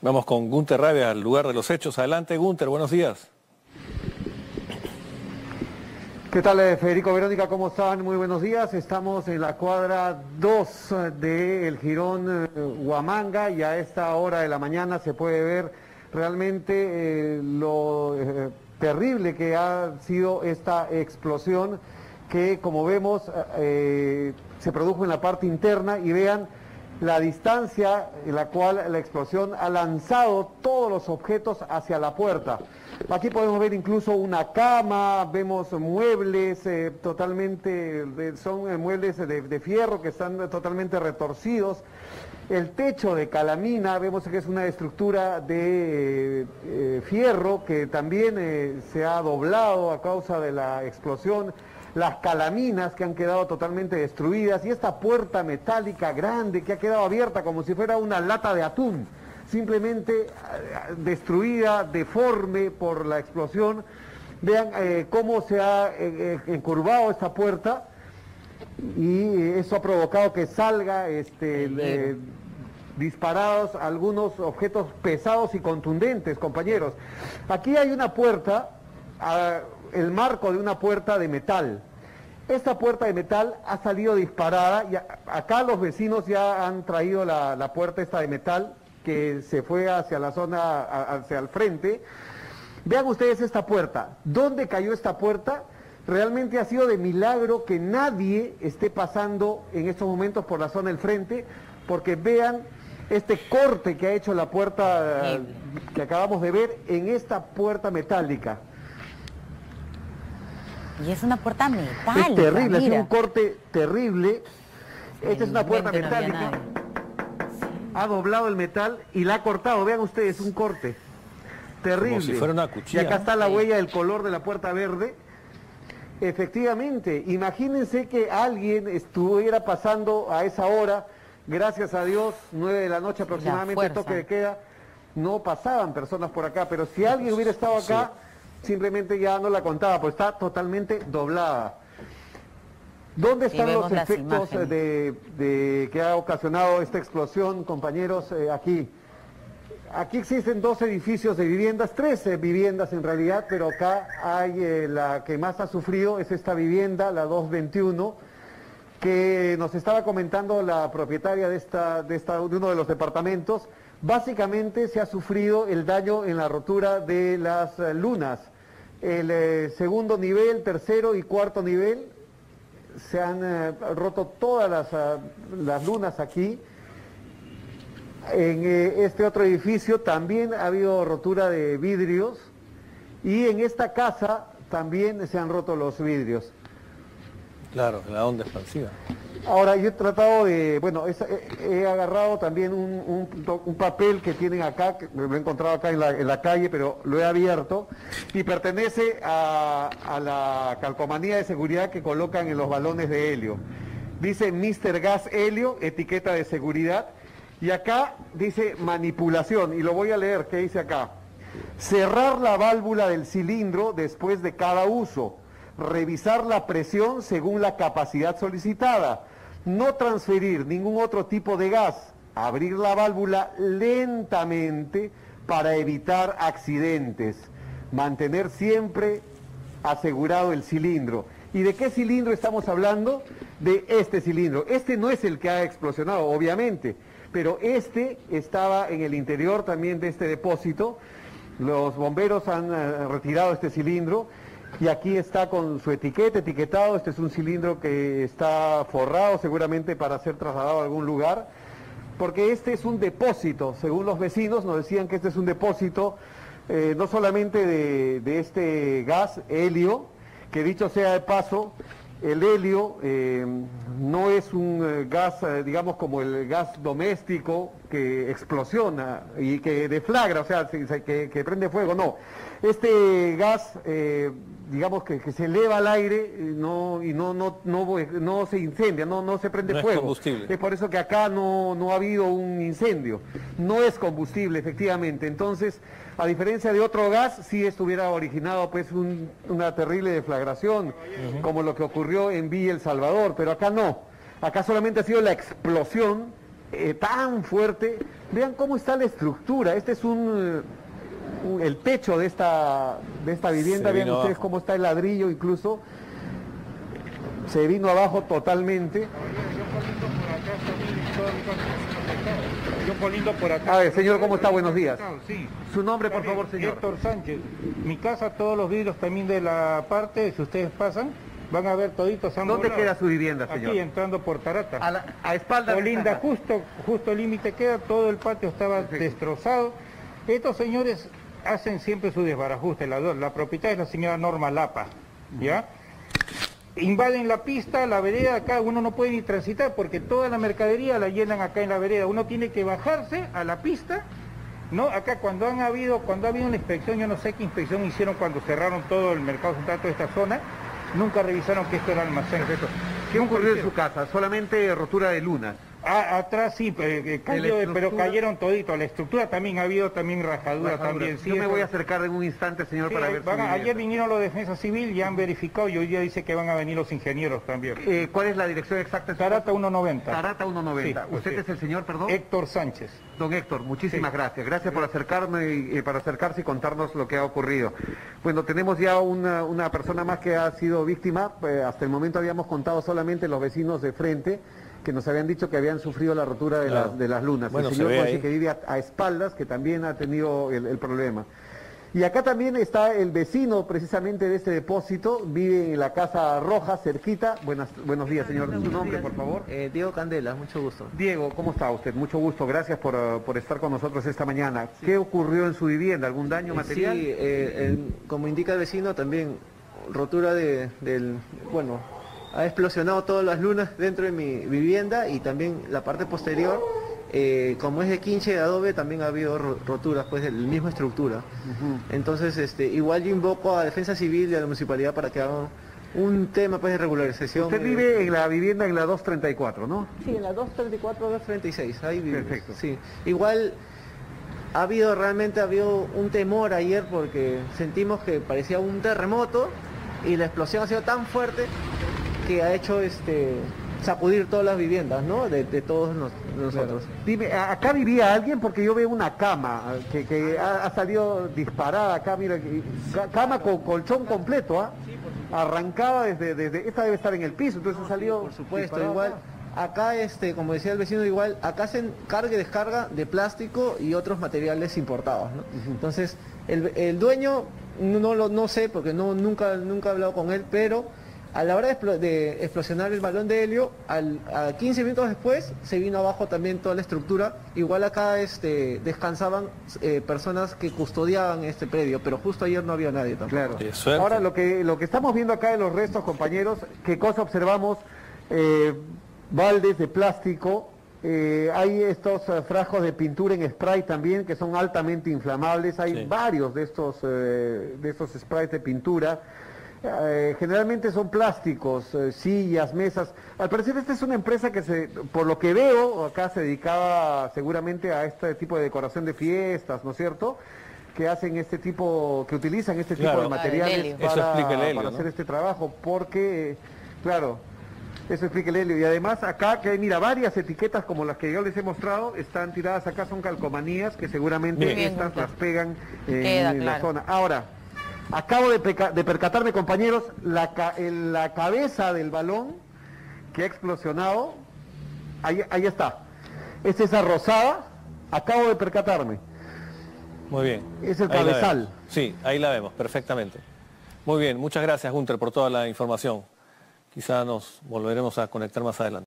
Vamos con Gunter Rabia al lugar de los hechos. Adelante, Gunter, buenos días. ¿Qué tal, Federico, Verónica? ¿Cómo están? Muy buenos días. Estamos en la cuadra 2 del Jirón Huamanga y a esta hora de la mañana se puede ver realmente lo terrible que ha sido esta explosión que, como vemos, se produjo en la parte interna y vean la distancia en la cual la explosión ha lanzado todos los objetos hacia la puerta. Aquí podemos ver incluso una cama, vemos muebles son muebles de fierro que están totalmente retorcidos. El techo de calamina, vemos que es una estructura de fierro que también se ha doblado a causa de la explosión. Las calaminas que han quedado totalmente destruidas y esta puerta metálica grande que ha quedado abierta como si fuera una lata de atún, simplemente destruida, deforme por la explosión. Vean cómo se ha encurvado esta puerta y eso ha provocado que salga disparados algunos objetos pesados y contundentes, compañeros. Aquí hay una puerta, el marco de una puerta de metal. Esta puerta de metal ha salido disparada y acá los vecinos ya han traído la puerta esta de metal que se fue hacia la zona, hacia el frente. Vean ustedes esta puerta. ¿Dónde cayó esta puerta? Realmente ha sido de milagro que nadie esté pasando en estos momentos por la zona del frente, porque vean este corte que ha hecho la puerta que acabamos de ver en esta puerta metálica. Y es una puerta metálica. Es terrible, mira. es un corte terrible. Esta es una puerta metálica. Ha doblado el metal y la ha cortado. Vean ustedes, un corte terrible. Como si fuera una cuchilla. Y acá está la huella del color de la puerta verde. Efectivamente, imagínense que alguien estuviera pasando a esa hora, gracias a Dios, 9 de la noche aproximadamente, toque de queda, no pasaban personas por acá, pero si alguien hubiera estado acá, simplemente ya no la contaba, pues está totalmente doblada. ¿Dónde están los efectos que ha ocasionado esta explosión, compañeros? Aquí existen 2 edificios de viviendas, 13 viviendas en realidad, pero acá hay la que más ha sufrido, es esta vivienda, la 221, que nos estaba comentando la propietaria de uno de los departamentos. Básicamente se ha sufrido el daño en la rotura de las lunas. El segundo nivel, tercero y cuarto nivel, se han roto todas las lunas aquí. En este otro edificio también ha habido rotura de vidrios y en esta casa también se han roto los vidrios. Claro, la onda expansiva. Ahora, yo he tratado de, he agarrado también un papel que tienen acá, que lo he encontrado acá en la calle, pero lo he abierto, y pertenece a la calcomanía de seguridad que colocan en los balones de helio. Dice Mr. Gas Helio, etiqueta de seguridad, y acá dice manipulación, y lo voy a leer, ¿qué dice acá? Cerrar la válvula del cilindro después de cada uso. Revisar la presión según la capacidad solicitada. No transferir ningún otro tipo de gas. Abrir la válvula lentamente para evitar accidentes. Mantener siempre asegurado el cilindro. ¿Y de qué cilindro estamos hablando? De este cilindro. Este no es el que ha explosionado, obviamente, pero este estaba en el interior también de este depósito. Los bomberos han retirado este cilindro. Y aquí está con su etiquetado. Este es un cilindro que está forrado seguramente para ser trasladado a algún lugar, porque este es un depósito, según los vecinos nos decían que este es un depósito no solamente de este gas helio, que dicho sea de paso, el helio no es un gas, digamos, como el gas doméstico que explosiona y que deflagra, o sea, que prende fuego, no. Este gas, digamos que se eleva al aire y no se incendia, no se prende fuego. Es combustible. Es por eso que acá no ha habido un incendio. No es combustible, efectivamente. Entonces, a diferencia de otro gas, sí estuviera originado pues una terrible deflagración, como lo que ocurrió en Villa El Salvador, pero acá no. Acá solamente ha sido la explosión tan fuerte. Vean cómo está la estructura. Este es el techo de esta vivienda. Vean ustedes abajo cómo está el ladrillo, incluso se vino abajo totalmente. Yo colindo por acá. A ver, señor, ¿cómo está? Buenos días. Sí. Su nombre, por favor, señor. Héctor Sánchez. Mi casa, todos los vidrios también de la parte, si ustedes pasan, van a ver toditos han ¿Dónde volado. queda su vivienda, señor? Aquí, entrando por Tarata. A espaldas. Colinda, justo el límite queda, todo el patio estaba destrozado. Estos señores hacen siempre su desbarajuste, la propietaria es la señora Norma Lapa, ¿ya? Invaden la pista, la vereda, acá uno no puede ni transitar porque toda la mercadería la llenan acá en la vereda, uno tiene que bajarse a la pista, ¿no? Acá cuando ha habido una inspección, yo no sé qué inspección hicieron cuando cerraron todo el mercado central, toda esta zona, nunca revisaron que esto era almacén. ¿Qué ocurrió en su casa? Solamente rotura de lunas. Atrás sí, pero cayeron todito. La estructura también ha habido rajaduras también. Sí, yo me voy a acercar en un instante, señor, para ver ayer vinieron los de Defensa Civil y han verificado y hoy día dice que van a venir los ingenieros también. ¿Cuál es la dirección exacta? Tarata 190. Tarata 190. Sí, ¿Usted es el señor, perdón? Héctor Sánchez. Don Héctor, muchísimas gracias. Gracias por acercarse y contarnos lo que ha ocurrido. Bueno, tenemos ya una persona más que ha sido víctima. Hasta el momento habíamos contado solamente los vecinos de frente, que nos habían dicho que habían sufrido la rotura de las lunas. Bueno, el señor José, que vive a espaldas, que también ha tenido el problema. Y acá también está el vecino precisamente de este depósito, vive en la Casa Roja, cerquita. Buenos días, señor. ¿Su nombre, por favor? Diego Candela, mucho gusto. Diego, ¿cómo está usted? Mucho gusto, gracias por estar con nosotros esta mañana. Sí. ¿Qué ocurrió en su vivienda? ¿Algún daño material? Sí, como indica el vecino, también rotura bueno, ha explosionado todas las lunas dentro de mi vivienda y también la parte posterior, como es de quinche de adobe, también ha habido roturas pues de la misma estructura. Entonces, igual yo invoco a Defensa Civil y a la municipalidad para que hagan un tema pues de regularización. Usted vive en la vivienda en la 234, ¿no? Sí, en la 234, 236, ahí vive. Perfecto. Sí, igual realmente ha habido un temor ayer porque sentimos que parecía un terremoto y la explosión ha sido tan fuerte que ha hecho sacudir todas las viviendas, ¿no? De todos nosotros. Claro. Dime, ¿acá vivía alguien? Porque yo veo una cama que ha salido disparada acá, mira, cama con colchón completo, ¿ah? Arrancaba desde, esta debe estar en el piso, entonces ha salido... Por supuesto, igual, acá, como decía el vecino, igual, acá hacen carga y descarga de plástico y otros materiales importados, ¿no? Entonces, el dueño, no sé, porque nunca he hablado con él, pero a la hora de explosionar el balón de helio, a 15 minutos después se vino abajo también toda la estructura. Igual acá descansaban personas que custodiaban este predio, pero justo ayer no había nadie tampoco. Claro. Ahora lo que estamos viendo acá de los restos, compañeros, ¿qué cosa observamos? Baldes de plástico, hay estos frascos de pintura en spray también que son altamente inflamables, hay varios de estos sprays de pintura. Generalmente son plásticos, sillas, mesas. Al parecer esta es una empresa que por lo que veo, acá se dedicaba seguramente a este tipo de decoración de fiestas, ¿no es cierto? Que hacen que utilizan este tipo de materiales para hacer este trabajo, porque, claro, eso explica el helio. Y además acá, que hay, mira, varias etiquetas como las que yo les he mostrado, están tiradas acá, son calcomanías que seguramente estas las pegan en la zona. Ahora, acabo de percatarme, compañeros, la cabeza del balón que ha explosionado, ahí está. Es esa rosada, acabo de percatarme. Muy bien. Es el cabezal. Sí, ahí la vemos, perfectamente. Muy bien, muchas gracias, Gunter, por toda la información. Quizá nos volveremos a conectar más adelante.